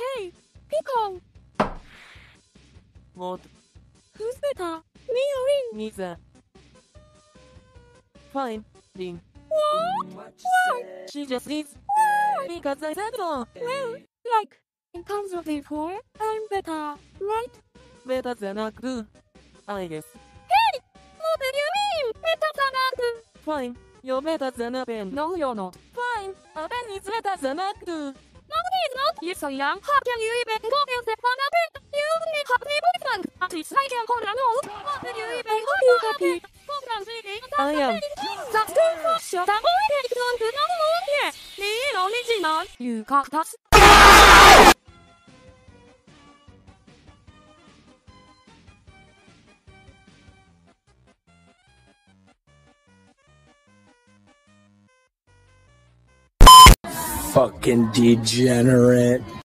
Hey, Pico. What? Who's better? Me or Ring? Neither. Fine, Ring. What? Why? She just is. Because I said so. Well, like, in terms of the four, I'm better, right? Better than Aku. I guess. Hey! What do you mean? Better than Aku? Fine, you're better than a pen. No, you're not. Fine, a pen is better than Aku. No, he's not. Yes, I am. How can you even call yourself an adult? You only have a boyfriend. At least I can hold a note. What do you even call you happy? I am. That's too much. That boy takes on to no more. Yes, the original. You cactus. Fucking degenerate.